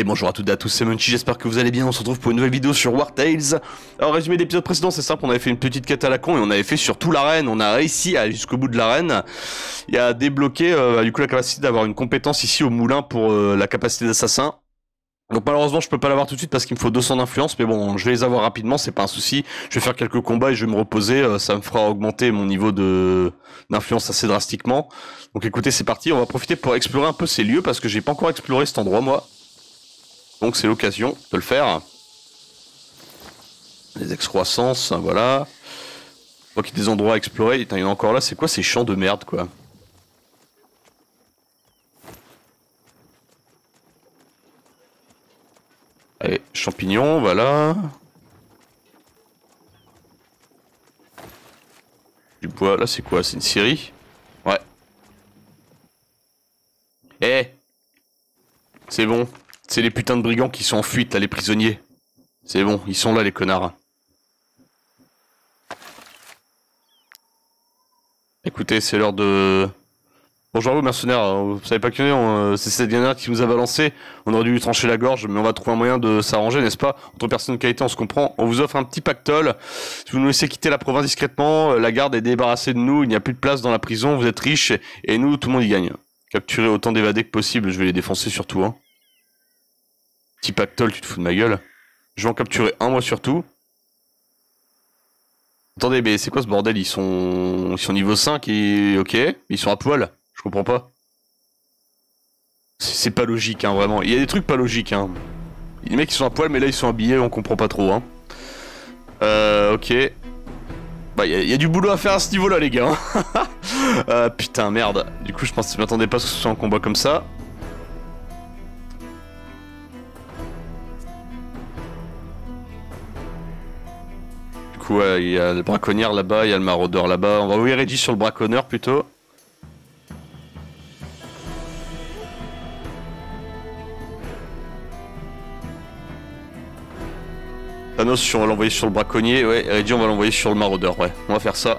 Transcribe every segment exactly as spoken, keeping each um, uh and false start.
Et bonjour à toutes et à tous, c'est Munchy, j'espère que vous allez bien, on se retrouve pour une nouvelle vidéo sur War Tales. Alors résumé de l'épisode précédent, c'est simple, on avait fait une petite quête à la con et on avait fait surtout l'arène, on a réussi à aller jusqu'au bout de l'arène. Et à débloquer euh, du coup la capacité d'avoir une compétence ici au moulin pour euh, la capacité d'assassin. Donc malheureusement je peux pas l'avoir tout de suite parce qu'il me faut deux cents d'influence, mais bon je vais les avoir rapidement, c'est pas un souci. Je vais faire quelques combats et je vais me reposer, euh, ça me fera augmenter mon niveau de d'influence assez drastiquement. Donc écoutez, c'est parti, on va profiter pour explorer un peu ces lieux parce que j'ai pas encore exploré cet endroit moi. Donc c'est l'occasion de le faire. Les excroissances, voilà. Je vois qu'il y a des endroits à explorer. Putain, il y en a encore là, c'est quoi ces champs de merde quoi? Allez, champignons, voilà. Du bois, là c'est quoi? C'est une scierie? Ouais. Eh, c'est bon. C'est les putains de brigands qui sont en fuite là, les prisonniers. C'est bon, ils sont là les connards. Écoutez, c'est l'heure de... Bonjour à vous mercenaires, vous savez pas que c'est cette dernière qui nous a balancé. On aurait dû lui trancher la gorge, mais on va trouver un moyen de s'arranger, n'est-ce pas? Entre personnes de qualité, on se comprend. On vous offre un petit pactole. Si vous nous laissez quitter la province discrètement, la garde est débarrassée de nous, il n'y a plus de place dans la prison, vous êtes riches, et nous, tout le monde y gagne. Capturez autant d'évadés que possible, je vais les défoncer surtout, hein. Petit pactole, tu te fous de ma gueule. Je vais en capturer un, moi, surtout. Attendez, mais c'est quoi ce bordel? Ils sont... Ils sont niveau cinq et... Ok, ils sont à poil. Je comprends pas. C'est pas logique, hein, vraiment. Il y a des trucs pas logiques, hein. Les mecs, ils sont à poil, mais là, ils sont habillés, on comprend pas trop, hein. Euh, ok. Bah, il y, y a du boulot à faire à ce niveau-là, les gars. euh, putain, merde. Du coup, je pense que je m'attendais pas à ce que ce soit un combat comme ça. Ouais, il y a le braconnière là-bas, il y a le maraudeur là-bas. On va envoyer Reggie sur le braconneur plutôt. Thanos, on va l'envoyer sur le braconnier. Ouais, Reggie, on va l'envoyer sur le maraudeur. Ouais, on va faire ça.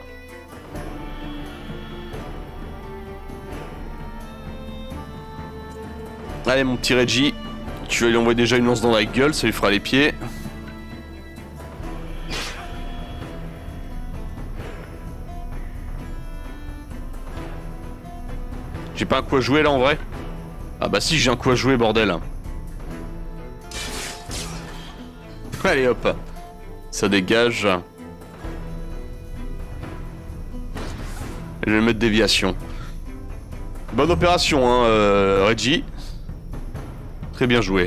Allez, mon petit Reggie. Tu vas lui envoyer déjà une lance dans la gueule, ça lui fera les pieds. J'ai pas un coup à jouer là en vrai? Ah bah si, j'ai un coup à jouer, bordel. Allez hop. Ça dégage. Et je vais mettre déviation. Bonne opération hein, euh, Reggie. Très bien joué.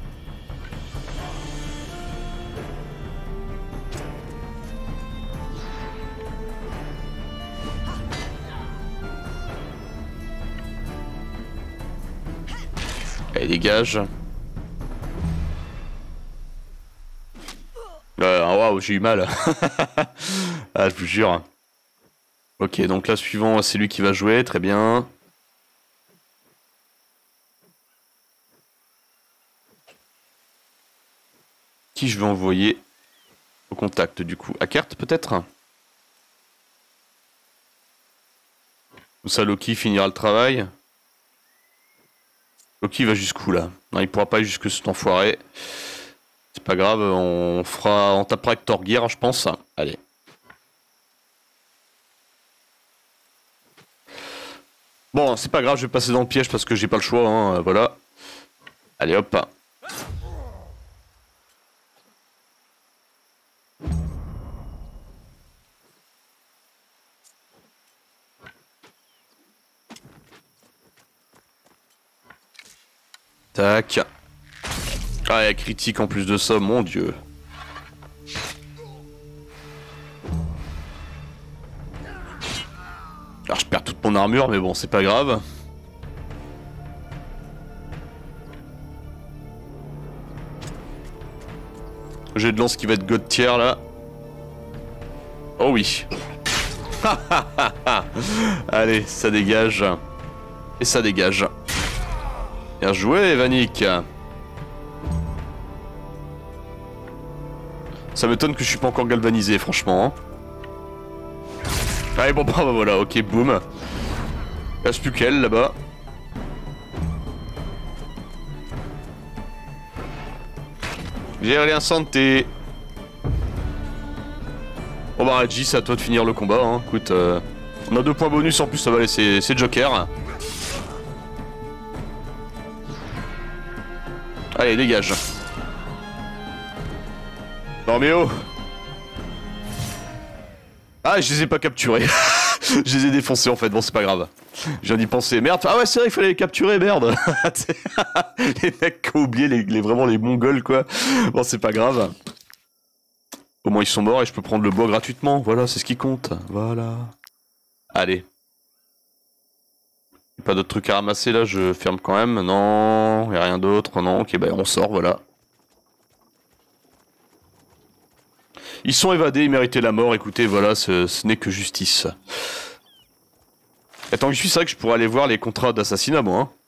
Allez, dégage. Euh, Waouh, j'ai eu mal. Ah, je vous jure. Ok, donc là, suivant, c'est lui qui va jouer, très bien. Qui je vais envoyer au contact, du coup? Akert, peut-être? Ou ça, Loki finira le travail? Loki va jusqu'où là? Non, il pourra pas aller jusque cet enfoiré. C'est pas grave, on fera, on tapera avec Thorgeir, je pense. Allez. Bon, c'est pas grave, je vais passer dans le piège parce que j'ai pas le choix, hein, voilà. Allez hop. Tac. Ah, il y a critique en plus de ça, mon dieu. Alors je perds toute mon armure, mais bon, c'est pas grave. J'ai de lance qui va être god tier là. Oh oui. Allez, ça dégage. Et ça dégage. Bien joué, Vanik. Ça m'étonne que je suis pas encore galvanisé, franchement. Hein. Allez, bon, bah voilà, ok, boum. Il reste plus qu'elle là-bas. J'ai rien santé. Bon bah Reggie, c'est à toi de finir le combat, hein. Écoute, euh, on a deux points bonus en plus, ça va laisser c'est Joker. Allez, dégage. Non mais oh. Ah, je les ai pas capturés. Je les ai défoncés en fait, bon c'est pas grave. Je viens d'y penser. Merde, ah ouais c'est vrai il fallait les capturer, merde. Les mecs qui ont oublié, les, les, vraiment les mongols quoi. Bon c'est pas grave. Au moins ils sont morts et je peux prendre le bois gratuitement, voilà c'est ce qui compte. Voilà. Allez. Pas d'autres trucs à ramasser là, je ferme quand même. Non, y'a rien d'autre, non, ok bah on sort, voilà. Ils sont évadés, ils méritaient la mort, écoutez, voilà, ce, ce n'est que justice. Et tant que je suis, c'est vrai que je pourrais aller voir les contrats d'assassinat, moi. Hein.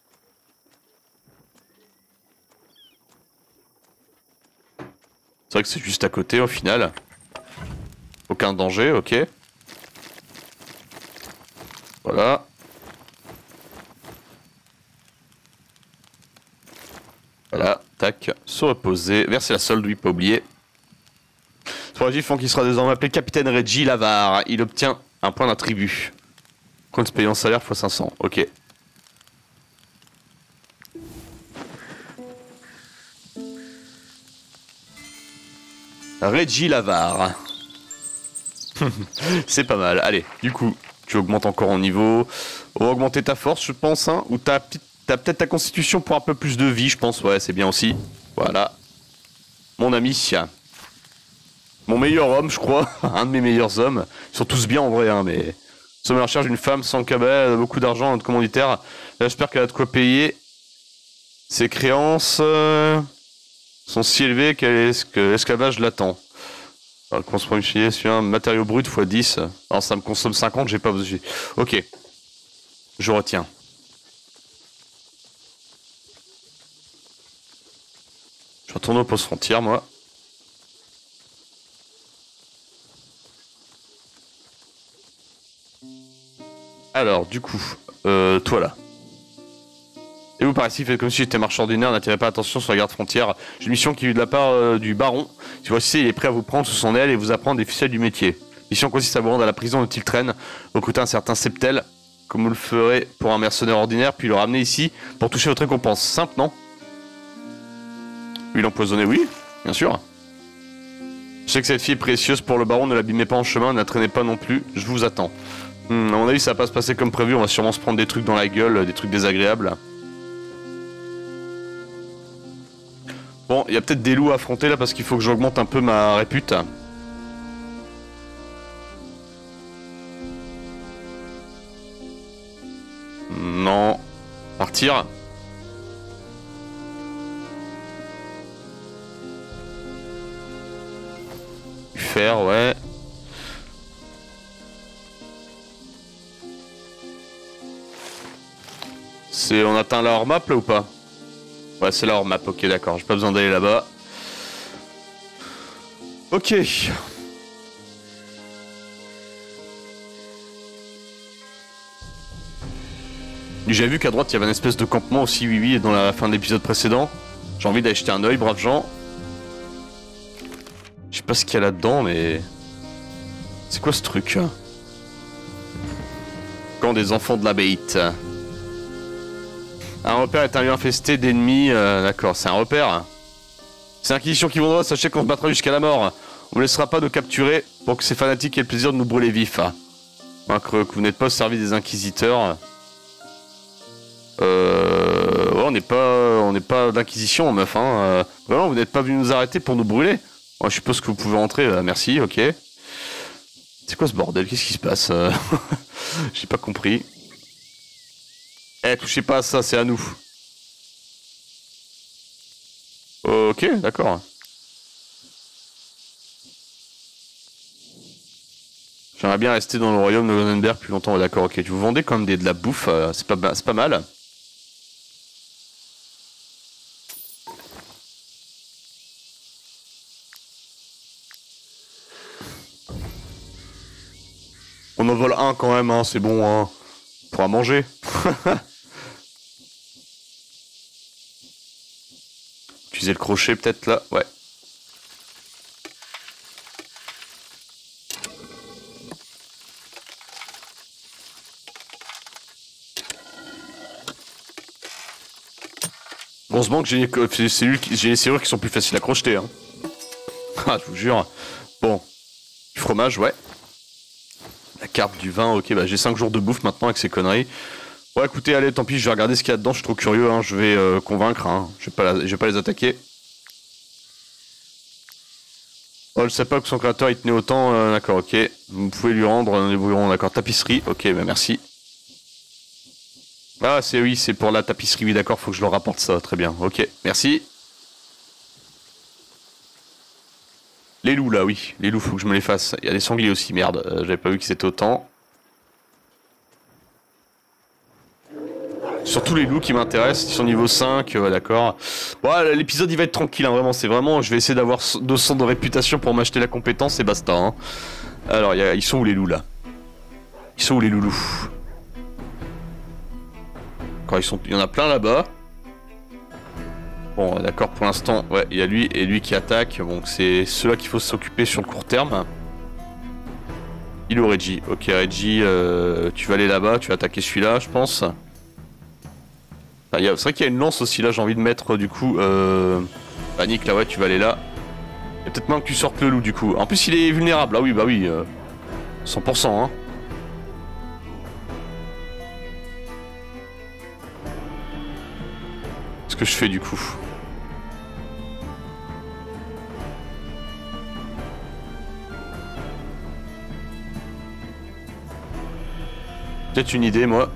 C'est vrai que c'est juste à côté, au final. Aucun danger, ok. Voilà. Voilà, tac, se reposer. Verser la solde, oui, pas oublier. Pour font qu'il sera désormais appelé Capitaine Reggie Lavar. Il obtient un point d'attribut. Compte payant salaire fois cinq cents. Ok. Reggie Lavar. C'est pas mal. Allez, du coup, tu augmentes encore en niveau. On va augmenter ta force, je pense. Hein, ou t'as peut-être ta constitution pour un peu plus de vie, je pense. Ouais, c'est bien aussi. Voilà. Mon ami. Mon meilleur homme, je crois. Un de mes meilleurs hommes. Ils sont tous bien en vrai, hein, mais... Nous sommes à la recherche d'une femme sans cabet, beaucoup d'argent, notre commanditaire. J'espère qu'elle a de quoi payer. Ses créances euh, sont si élevées que l'esclavage l'attend. Alors, construire une sur un matériau brut fois dix. Alors ça me consomme cinquante, j'ai pas besoin. Ok. Je retiens. Je retourne au poste frontière, moi. Alors, du coup, euh, toi là. Et vous par ici, faites comme si j'étais marchand ordinaire, n'attirez pas attention sur la garde frontière. J'ai une mission qui est de la part euh, du baron. Si voici, il est prêt à vous prendre sous son aile et vous apprendre des ficelles du métier. Mission consiste à vous rendre à la prison de Tiltren, recruter un certain Septel, comme vous le ferez pour un mercenaire ordinaire, puis le ramener ici pour toucher votre récompense. Simple, non? Huile empoisonnée, oui, bien sûr. Je sais que cette fille est précieuse pour le baron, ne l'abîmez pas en chemin, ne la traînez pas non plus, je vous attends. Hmm, à mon avis, ça va pas se passer comme prévu, on va sûrement se prendre des trucs dans la gueule, des trucs désagréables. Bon, il y a peut-être des loups à affronter là parce qu'il faut que j'augmente un peu ma répute. Non. Partir. Faire, ouais. C'est... On atteint la hors-map là ou pas? Ouais, c'est la hors-map, ok d'accord, j'ai pas besoin d'aller là-bas. Ok. J'ai vu qu'à droite il y avait une espèce de campement aussi, oui oui, dans la fin de l'épisode précédent. J'ai envie d'aller jeter un oeil, braves gens. Je sais pas ce qu'il y a là-dedans, mais... C'est quoi ce truc? Camp des enfants de la bête. Un repère est un lieu infesté d'ennemis, euh, d'accord, c'est un repère. C'est l'Inquisition qui vous doit, sachez qu'on se battra jusqu'à la mort. On ne laissera pas nous capturer pour que ces fanatiques aient le plaisir de nous brûler vifs. Que, que vous n'êtes pas au service des inquisiteurs. Euh... Ouais, on n'est pas, on n'est pas d'Inquisition, meuf, hein. Euh, vraiment, vous n'êtes pas venu nous arrêter pour nous brûler. Moi, je suppose que vous pouvez rentrer, euh, merci, ok. C'est quoi ce bordel? Qu'est-ce qui se passe? euh... J'ai pas compris. Eh, touchez pas à ça, c'est à nous. Ok, d'accord. J'aimerais bien rester dans le royaume de Lonenberg plus longtemps, d'accord, ok. Tu vous vendez comme des, de la bouffe, euh, c'est pas, c'est pas mal. On en vole un quand même, hein, c'est bon, hein. On pourra manger. Utiliser le crochet peut-être là, ouais. Heureusement que j'ai les cellules, j'ai les serrures qui sont plus faciles à crocheter. Hein. Ah, je vous jure. Bon, du fromage, ouais. La carte du vin, ok, bah j'ai cinq jours de bouffe maintenant avec ces conneries. Ouais, écoutez, allez, tant pis, je vais regarder ce qu'il y a dedans, je suis trop curieux, hein. Je vais euh, convaincre, hein. Je vais pas, la... je vais pas les attaquer. Oh, je sais pas que son créateur il tenait autant, euh, d'accord, ok. Vous pouvez lui rendre un ébouillon, d'accord, tapisserie, ok, bah merci. Ah, c'est oui, c'est pour la tapisserie, oui, d'accord, faut que je leur rapporte ça, très bien, ok, merci. Les loups, là, oui, les loups, faut que je me les fasse. Il y a des sangliers aussi, merde, euh, j'avais pas vu que c'était autant. Surtout les loups qui m'intéressent, ils sont niveau cinq, euh, d'accord. Bon, l'épisode il va être tranquille, hein, vraiment, c'est vraiment, je vais essayer d'avoir deux cents de réputation pour m'acheter la compétence et basta. Hein. Alors, y a, ils sont où les loups, là? Ils sont où les loulous? Quand ils sont, il y en a plein là-bas. Bon, d'accord, pour l'instant, ouais, il y a lui et lui qui attaquent. Bon, c'est ceux-là qu'il faut s'occuper sur le court terme. Il est où Reggie? Ok, Reggie, euh, tu vas aller là-bas, tu vas attaquer celui-là, je pense. Ah, c'est vrai qu'il y a une lance aussi, là, j'ai envie de mettre, du coup... Euh... Bah, Nick, là, ouais, tu vas aller là. Et peut-être même que tu sortes le loup, du coup. En plus, il est vulnérable, ah oui, bah oui. Euh... cent pour cent, hein. Qu'est-ce que je fais, du coup? Peut-être une idée, moi.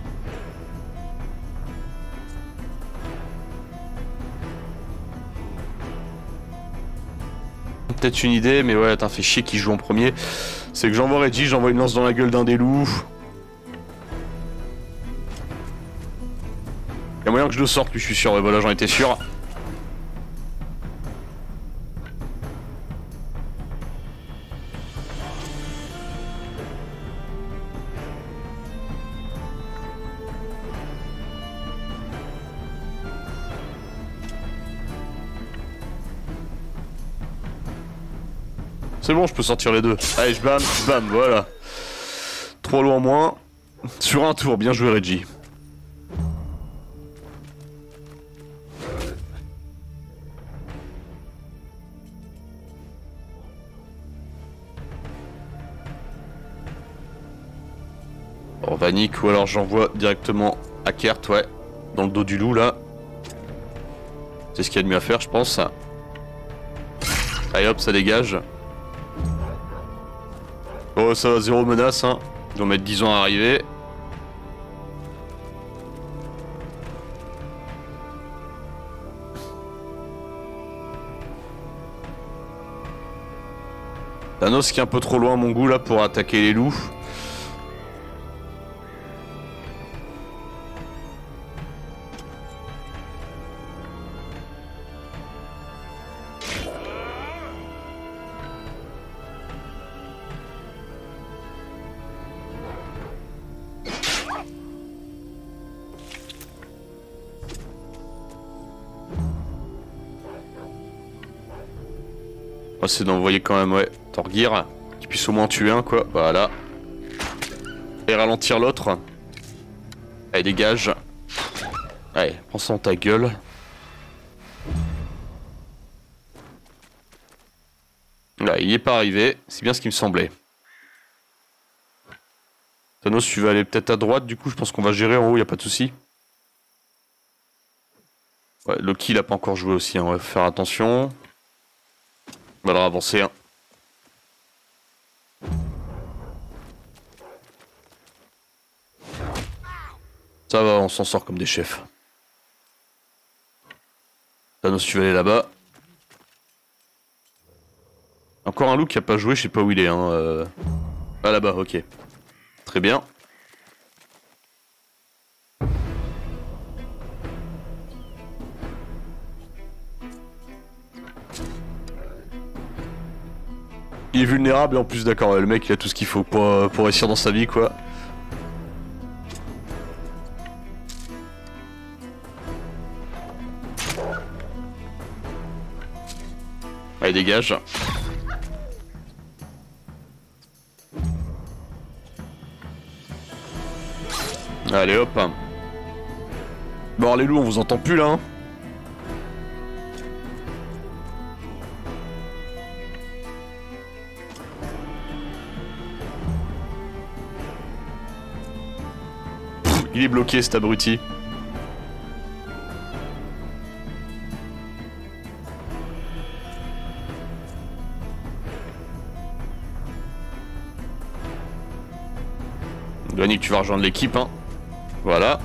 Peut-être une idée, mais ouais, t'as fait chier qui joue en premier. C'est que j'envoie Reggie, j'envoie une lance dans la gueule d'un des loups. Y'a moyen que je le sorte, lui, je suis sûr. Ouais, voilà, j'en étais sûr. C'est bon, je peux sortir les deux. Allez, je bam, bam, voilà. Trois lots en moins. Sur un tour, bien joué Reggie. Bon, Vanik, ou alors j'envoie directement à Kert, ouais. Dans le dos du loup, là. C'est ce qu'il y a de mieux à faire, je pense. Allez hop, ça dégage. Oh, ça va, zéro menace, hein. Ils vont mettre dix ans à arriver. Thanos qui est un peu trop loin, mon goût, là, pour attaquer les loups. C'est d'envoyer quand même, ouais, Torgir, qui puisse au moins tuer un, quoi, voilà. Et ralentir l'autre. Allez, dégage. Allez, prends ça dans ta gueule. Là, il n'y est pas arrivé, c'est bien ce qui me semblait. Thanos, tu vas aller peut-être à droite, du coup, je pense qu'on va gérer en haut, y a pas de souci. Ouais, Loki, il a pas encore joué aussi, hein, on va faire attention. On va leur avancer, hein. Ça va, on s'en sort comme des chefs. Thanos, tu vas aller là-bas. Encore un loup qui a pas joué, je sais pas où il est, hein. Euh... Ah, là-bas, ok. Très bien. Il est vulnérable et en plus d'accord, le mec il a tout ce qu'il faut pour, pour réussir dans sa vie quoi. Allez dégage. Allez hop. Bon les loups on vous entend plus là hein. Il est bloqué cet abruti. Vanik, tu vas rejoindre l'équipe, hein. Voilà.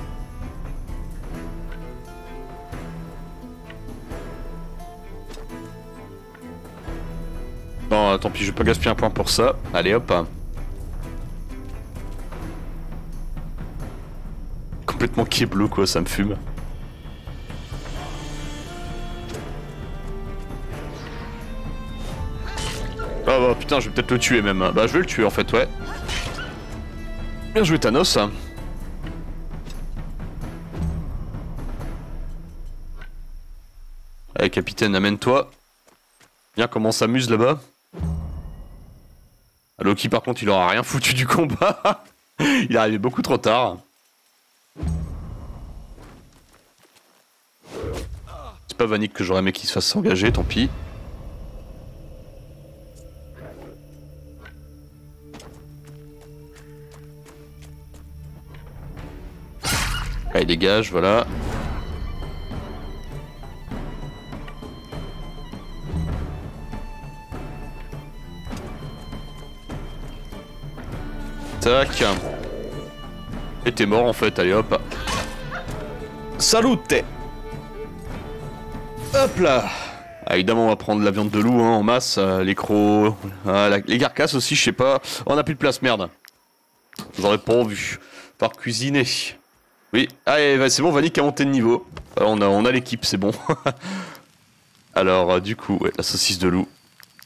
Bon, tant pis, je vais pas gaspiller un point pour ça. Allez, hop. Complètement bleu quoi, ça me fume. Ah bah putain, je vais peut-être le tuer même. Bah je vais le tuer en fait, ouais. Bien joué Thanos. Allez capitaine, amène-toi. Viens comment on s'amuse là-bas. Loki par contre il aura rien foutu du combat. Il est arrivé beaucoup trop tard. C'est pas Vanik que j'aurais aimé qu'il se fasse s'engager, tant pis. Allez dégage, voilà. Tac. Et t'es mort en fait, allez hop. Salute. Hop là. Ah, évidemment on va prendre la viande de loup hein, en masse, euh, les crocs, euh, la, les carcasses aussi, je sais pas. Oh, on a plus de place, merde. J'aurais pas vu. Par cuisiner. Oui, allez, c'est bon, Vanik a monté de niveau. Euh, on a, on a l'équipe, c'est bon. Alors, euh, du coup, ouais, la saucisse de loup.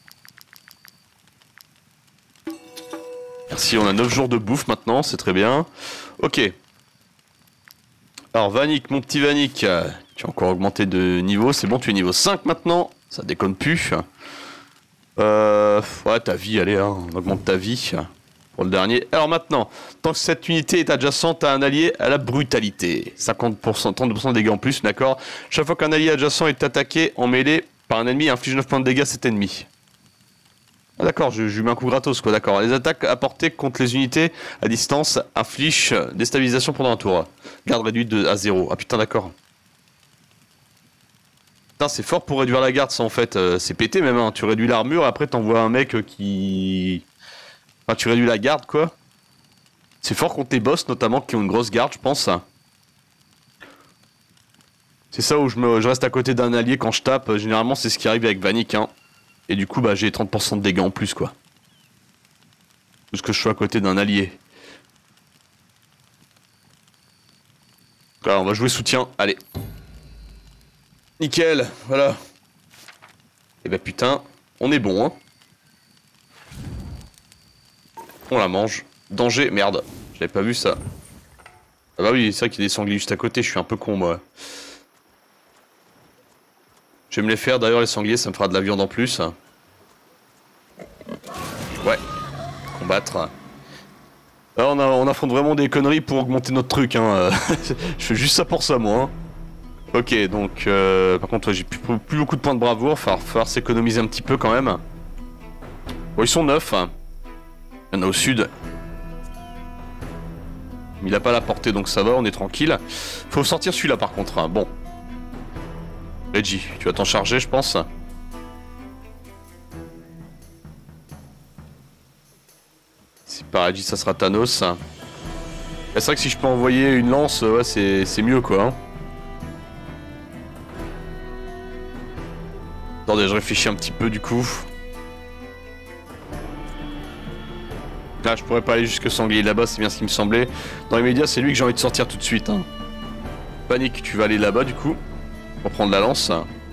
Merci, on a neuf jours de bouffe maintenant, c'est très bien. Ok. Alors, Vanik, mon petit Vanik, euh, tu as encore augmenté de niveau, c'est bon, tu es niveau cinq maintenant. Ça déconne plus. Euh, ouais, ta vie, allez, hein, on augmente ta vie. Pour le dernier. Alors maintenant, tant que cette unité est adjacente à un allié à la brutalité. cinquante pour cent, trente pour cent de dégâts en plus, d'accord. Chaque fois qu'un allié adjacent est attaqué en mêlée par un ennemi, il inflige neuf points de dégâts à cet ennemi. Ah d'accord, je, je lui mets un coup gratos quoi, d'accord. Les attaques apportées contre les unités à distance infligent déstabilisation pendant un tour. Garde réduite de, à zéro. Ah putain d'accord. Putain c'est fort pour réduire la garde ça en fait. Euh, c'est pété même, hein. Tu réduis l'armure, après t'envoies un mec qui... Enfin, tu réduis la garde, quoi. C'est fort contre les boss, notamment, qui ont une grosse garde, je pense. C'est ça où je, me, je reste à côté d'un allié quand je tape. Généralement, c'est ce qui arrive avec Vanik, hein. Et du coup, bah, j'ai trente pour cent de dégâts en plus, quoi. Parce que je suis à côté d'un allié. Alors, on va jouer soutien. Allez. Nickel, voilà. Et bah, putain, on est bon, hein. On la mange. Danger, merde. J'avais pas vu ça. Ah bah oui, c'est vrai qu'il y a des sangliers juste à côté, je suis un peu con moi. Je vais me les faire, d'ailleurs les sangliers, ça me fera de la viande en plus. Ouais. Combattre. Alors on, a, on affronte vraiment des conneries pour augmenter notre truc, hein. Je fais juste ça pour ça moi. Hein. Ok, donc... Euh, par contre, ouais, j'ai plus, plus beaucoup de points de bravoure, il va falloir s'économiser un petit peu quand même. Bon, ils sont neuf. Il y en a au sud. Il a pas la portée donc ça va, on est tranquille. Faut sortir celui-là par contre. Hein. Bon. Reggie, tu vas t'en charger je pense. Si pas Reggie ça sera Thanos. C'est vrai que si je peux envoyer une lance, ouais c'est mieux quoi. Hein. Attendez, je réfléchis un petit peu du coup. Là, je pourrais pas aller jusque sanglier là-bas, c'est bien ce qui me semblait. Dans les médias, c'est lui que j'ai envie de sortir tout de suite. Hein. Vanik, tu vas aller là-bas du coup, pour prendre la lance.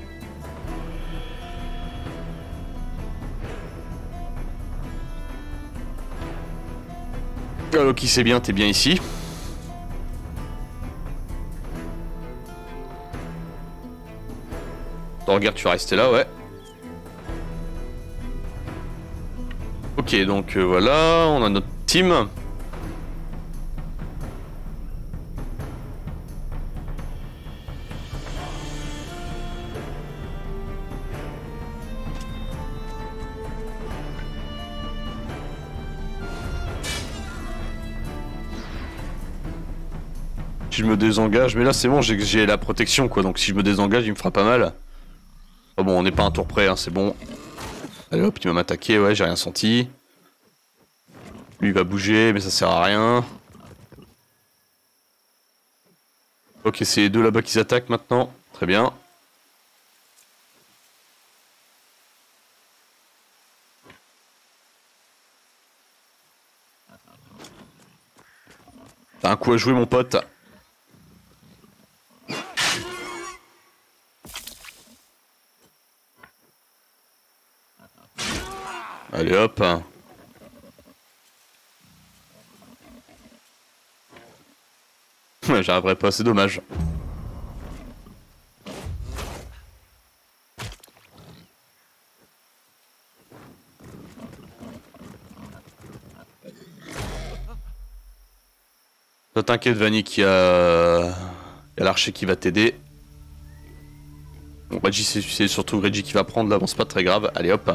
Loki, c'est bien, t'es bien ici. Attends, regarde, tu vas rester là, ouais. Ok, donc euh, voilà, on a notre team. Si je me désengage, mais là c'est bon, j'ai la protection quoi, donc si je me désengage il me fera pas mal. Oh bon, on n'est pas un tour près, hein, c'est bon. Allez hop, il va m'attaquer, ouais, j'ai rien senti. Lui il va bouger, mais ça sert à rien. Ok, c'est les deux là-bas qui s'attaquent maintenant, très bien. T'as un coup à jouer mon pote. Allez hop. J'arriverai pas, c'est dommage. Ne t'inquiète Vanny, il y a, a l'archer qui va t'aider. Bon, Reggie c'est surtout Reggie qui va prendre là, bon c'est pas très grave, allez hop.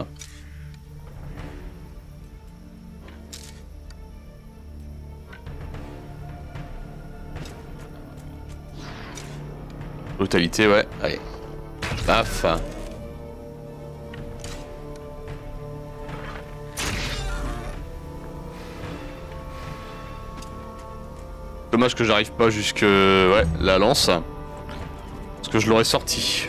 Brutalité, ouais, allez. Paf. Dommage que j'arrive pas jusque... ouais, la lance. Parce que je l'aurais sorti.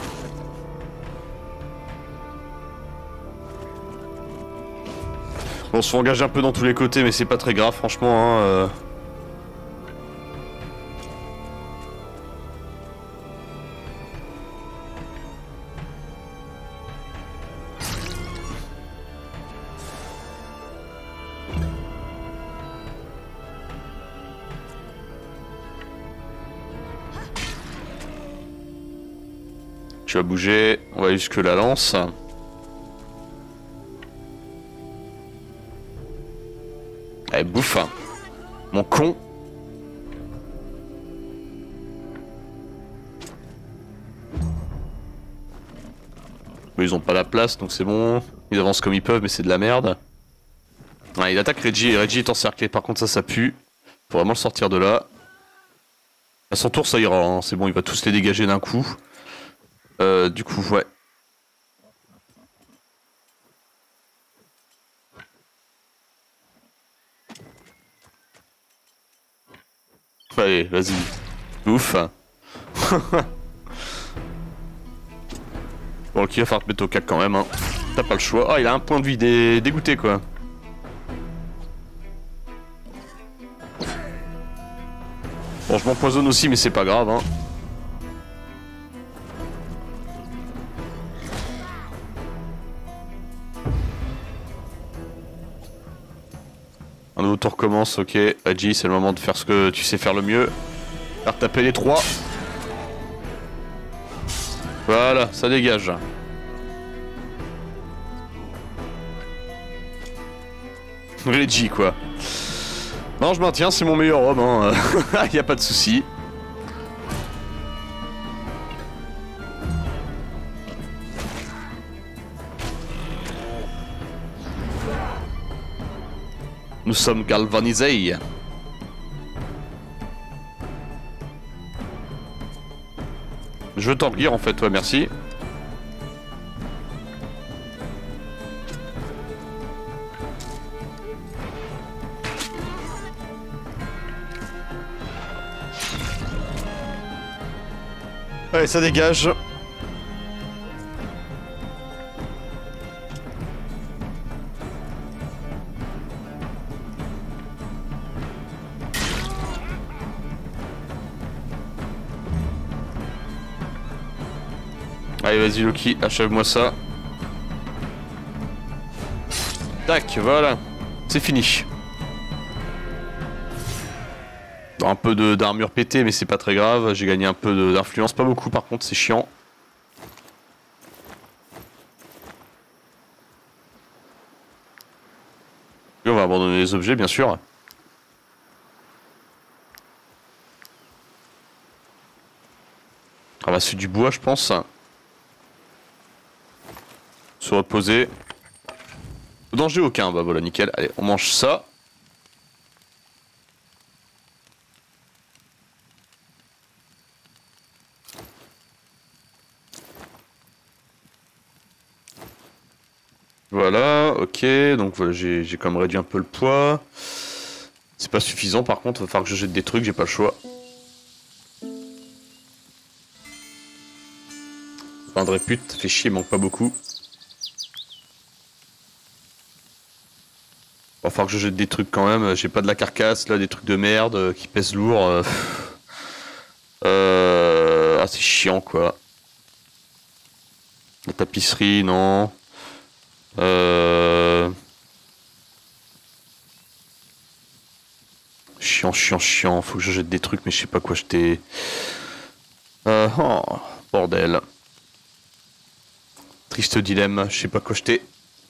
Bon, on se fait engager un peu dans tous les côtés, mais c'est pas très grave, franchement. Hein, euh... Tu vas bouger, on va aller jusque la lance. Allez, bouffe. Mon con. Mais ils ont pas la place, donc c'est bon. Ils avancent comme ils peuvent, mais c'est de la merde. Ouais, il attaque Reggie, et Reggie est encerclé. Par contre, ça, ça pue. Faut vraiment le sortir de là. À son tour, ça ira. Hein. C'est bon, il va tous les dégager d'un coup. Euh, du coup, ouais. Allez, vas-y. Ouf. Bon, ok, il va falloir te mettre au cac quand même. Hein. T'as pas le choix. Oh, il a un point de vie dé... dégoûté, quoi. Bon, je m'empoisonne aussi, mais c'est pas grave. Hein. Un nouveau tour commence, ok. Adji, c'est le moment de faire ce que tu sais faire le mieux. Faire taper les trois. Voilà, ça dégage. Reggie, quoi. Non, je maintiens, c'est mon meilleur homme, hein. Y a pas de souci. Nous sommes galvanisés. Je veux t'en en fait, ouais, merci. Allez, ça dégage. Allez, vas-y Loki, achève-moi ça. Tac, voilà. C'est fini. Un peu d'armure pétée, mais c'est pas très grave. J'ai gagné un peu d'influence, pas beaucoup par contre, c'est chiant. Et on va abandonner les objets, bien sûr. Ramasser du bois, je pense. Se reposer. Danger aucun, bah voilà, nickel. Allez, on mange ça. Voilà, ok, donc voilà, j'ai quand même réduit un peu le poids. C'est pas suffisant par contre, il va falloir que je jette des trucs, j'ai pas le choix. Pain de répute, ça fait chier, il manque pas beaucoup. Il va falloir que je jette des trucs quand même, j'ai pas de la carcasse là, des trucs de merde euh, qui pèsent lourd. Euh... euh... Ah c'est chiant quoi. La tapisserie, non. Euh... Chiant, chiant, chiant, faut que je jette des trucs mais je sais pas quoi jeter. Euh... Oh, bordel. Triste dilemme, je sais pas quoi jeter.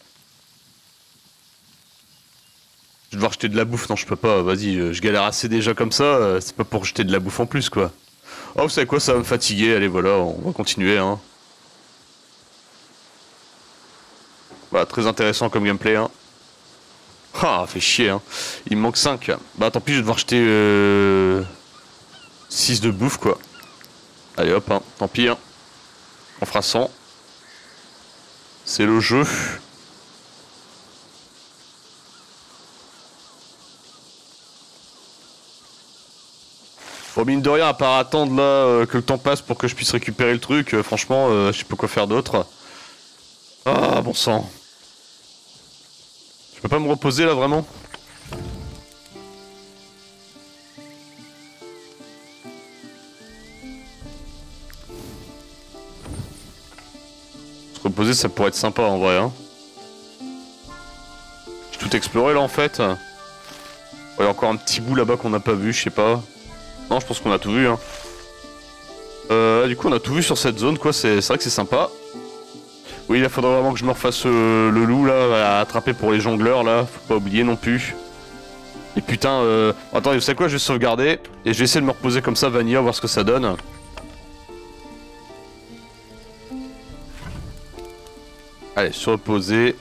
Je vais devoir jeter de la bouffe, non je peux pas, vas-y, je galère assez déjà comme ça, c'est pas pour jeter de la bouffe en plus quoi. Oh vous savez quoi, ça va me fatiguer, allez voilà, on va continuer hein. Voilà, très intéressant comme gameplay hein. Ah, fait chier hein, il me manque cinq. Bah tant pis, je vais devoir jeter euh... six de bouffe quoi. Allez hop hein, tant pis hein. On fera cent. C'est le jeu. Bon mine de rien, à part attendre là euh, que le temps passe pour que je puisse récupérer le truc, euh, franchement euh, je sais pas quoi faire d'autre. Ah bon sang. Je peux pas me reposer là vraiment? Se reposer ça pourrait être sympa en vrai hein. J'ai tout exploré là en fait. Il y a encore un petit bout là-bas qu'on n'a pas vu, je sais pas. Non, je pense qu'on a tout vu hein. Euh, du coup on a tout vu sur cette zone quoi, c'est vrai que c'est sympa. Oui, il faudrait vraiment que je me refasse euh, le loup là, à attraper pour les jongleurs là, faut pas oublier non plus. Et putain, euh... attendez, vous savez quoi, je vais sauvegarder, et je vais essayer de me reposer comme ça, Vanilla, voir ce que ça donne. Allez, se reposer.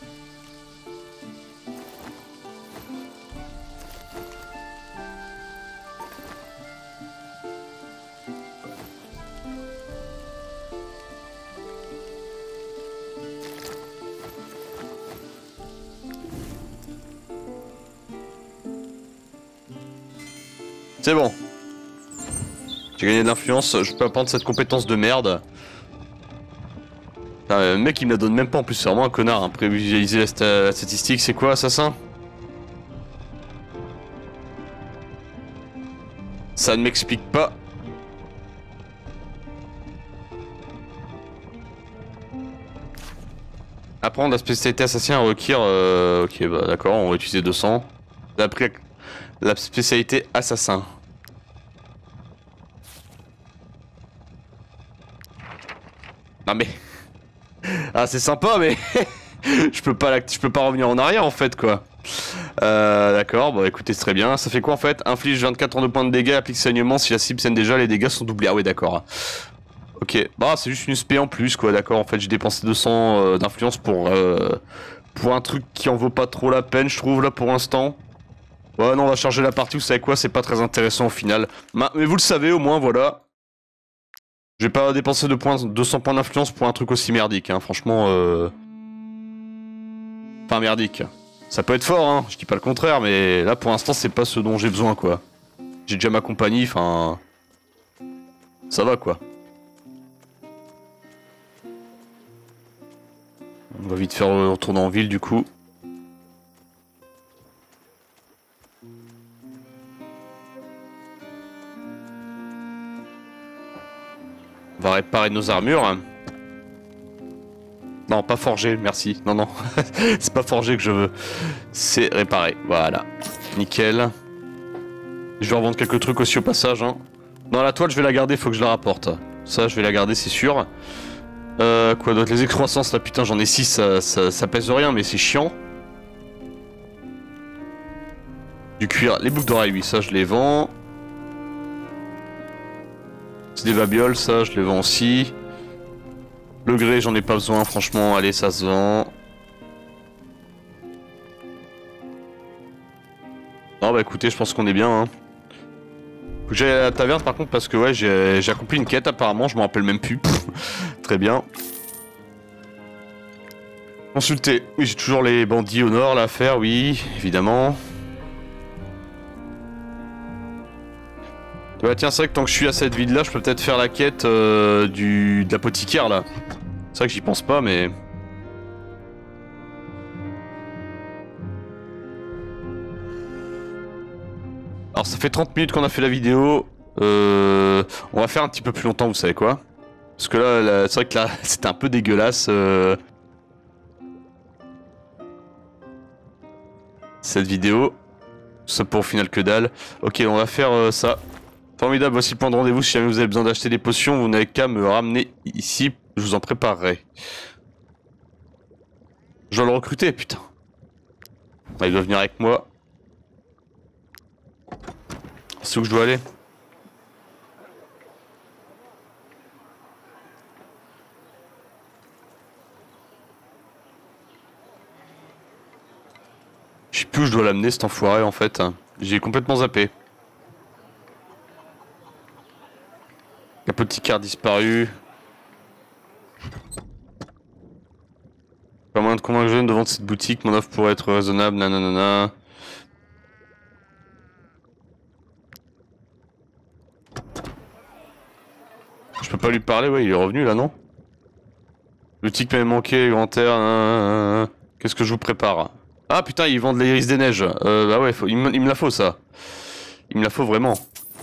C'est bon. J'ai gagné de l'influence, je peux apprendre cette compétence de merde. Putain, le mec il me la donne même pas en plus, c'est vraiment un connard. Hein. Prévisualiser la, st la statistique, c'est quoi assassin? Ça ne m'explique pas. Apprendre la spécialité assassin requiert... Euh... Ok bah d'accord, on va utiliser deux cents. J'ai appris la spécialité assassin. Non mais... Ah c'est sympa mais... je peux pas je peux pas revenir en arrière en fait quoi. Euh, D'accord, bon écoutez c'est très bien. Ça fait quoi en fait? Inflige vingt-quatre en deux points de dégâts, applique saignement si la cible saigne déjà, les dégâts sont doublés. Ah oui d'accord. Ok, bah c'est juste une S P en plus quoi, d'accord. En fait j'ai dépensé deux cents euh, d'influence pour, euh, pour un truc qui en vaut pas trop la peine je trouve là pour l'instant. Ouais non on va charger la partie, vous savez quoi, c'est pas très intéressant au final. Mais vous le savez au moins voilà. Je vais pas dépenser de points, deux cents points d'influence pour un truc aussi merdique, hein. Franchement, euh... Enfin, merdique. Ça peut être fort, hein. Je dis pas le contraire, mais là, pour l'instant, c'est pas ce dont j'ai besoin, quoi. J'ai déjà ma compagnie, enfin... Ça va, quoi. On va vite faire retourner en ville, du coup. On va réparer nos armures. Non, pas forger, merci. Non, non. C'est pas forger que je veux. C'est réparer. Voilà. Nickel. Je vais revendre quelques trucs aussi au passage. Hein. Non, la toile, je vais la garder, faut que je la rapporte. Ça, je vais la garder, c'est sûr. Euh, quoi d'autre? Les excroissances, là, putain, j'en ai six, ça, ça, ça pèse rien, mais c'est chiant. Du cuir. Les boucles d'oreilles, oui, ça, je les vends. C'est des babioles, ça, je les vends aussi. Le grès, j'en ai pas besoin, franchement, allez, ça se vend. Non, bah écoutez, je pense qu'on est bien. Hein. Faut que j'aille à la taverne, par contre, parce que ouais, j'ai accompli une quête, apparemment, je m'en rappelle même plus. Très bien. Consulter. Oui, j'ai toujours les bandits au nord là à faire, oui, évidemment. Bah tiens, c'est vrai que tant que je suis à cette ville là, je peux peut-être faire la quête euh, du de l'apothicaire là. C'est vrai que j'y pense pas, mais... Alors ça fait trente minutes qu'on a fait la vidéo. Euh... On va faire un petit peu plus longtemps, vous savez quoi? Parce que là, là c'est vrai que là, c'était un peu dégueulasse. Euh... Cette vidéo. Ça pour au final que dalle. Ok, on va faire euh, ça. Formidable, voici le point de rendez-vous. Si jamais vous avez besoin d'acheter des potions, vous n'avez qu'à me ramener ici. Je vous en préparerai. Je dois le recruter, putain. Ah, il doit venir avec moi. C'est où que je dois aller? Je sais plus où je dois l'amener cet enfoiré en fait. J'ai complètement zappé. L'apothicaire disparu. Pas moyen de convaincre jeune de vendre cette boutique, mon offre pourrait être raisonnable, nanana. Je peux pas lui parler, ouais, il est revenu là, non? Boutique m'avait manqué, grand air, qu'est-ce que je vous prépare? Ah putain, ils vendent l'iris des neiges. Euh, bah ouais, faut, il, me, il me la faut ça. Il me la faut vraiment.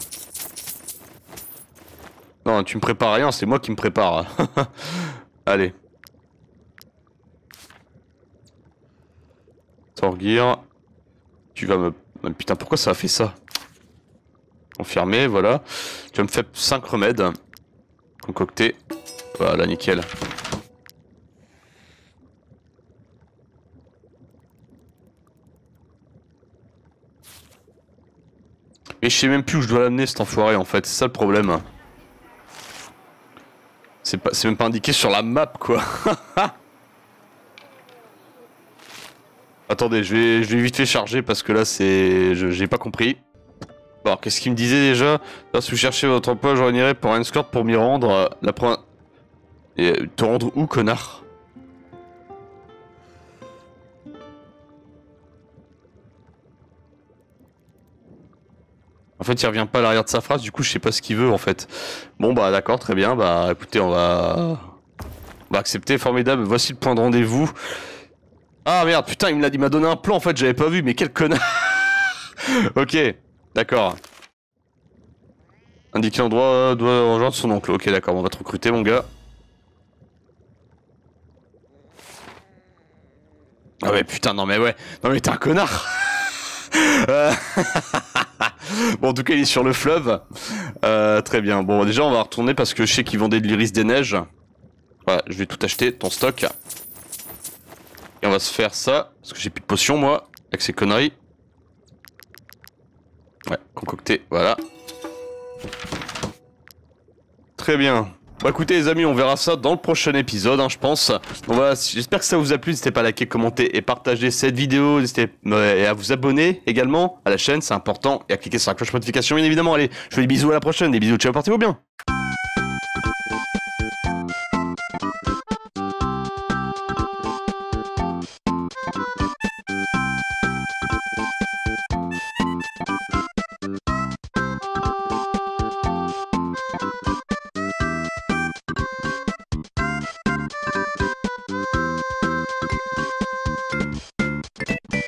Non, tu me prépares rien, c'est moi qui me prépare. Allez. Torgir. Tu vas me... Putain, pourquoi ça a fait ça? Confirmé, voilà. Tu vas me faire cinq remèdes. Concoctés. Voilà, nickel. Et je sais même plus où je dois l'amener cet enfoiré en fait, c'est ça le problème. C'est pas, c'est même pas indiqué sur la map quoi. Attendez, je vais, je vais vite fait charger parce que là c'est, j'ai pas compris. Bon, alors qu'est-ce qu'il me disait déjà? Là, si vous cherchez votre emploi, je réunirai pour un escort pour m'y rendre. La première... Et te rendre où, connard? En fait, il revient pas à l'arrière de sa phrase, du coup, je sais pas ce qu'il veut en fait. Bon, bah d'accord, très bien. Bah écoutez, on va... On va accepter, formidable. Voici le point de rendez-vous. Ah merde, putain, il me l'a dit, il m'a donné un plan en fait, j'avais pas vu, mais quel connard. Ok, d'accord. Indiquer l'endroit doit rejoindre son oncle. Ok, d'accord, on va te recruter, mon gars. Ah ouais, putain, non mais ouais. Non mais t'es un connard. Euh, Bon, en tout cas, il est sur le fleuve. Euh, très bien. Bon, déjà, on va retourner parce que je sais qu'ils vendaient de l'iris des neiges. Voilà, je vais tout acheter, ton stock. Et on va se faire ça, parce que j'ai plus de potions, moi, avec ces conneries. Ouais, concocté, voilà. Très bien. Bah écoutez les amis, on verra ça dans le prochain épisode, hein, je pense. Bon voilà, j'espère que ça vous a plu, n'hésitez pas à liker, commenter et partager cette vidéo. N'hésitez à vous abonner également à la chaîne, c'est important. Et à cliquer sur la cloche de notification, bien évidemment. Allez, je vous fais des bisous, à la prochaine, des bisous, ciao, portez-vous bien.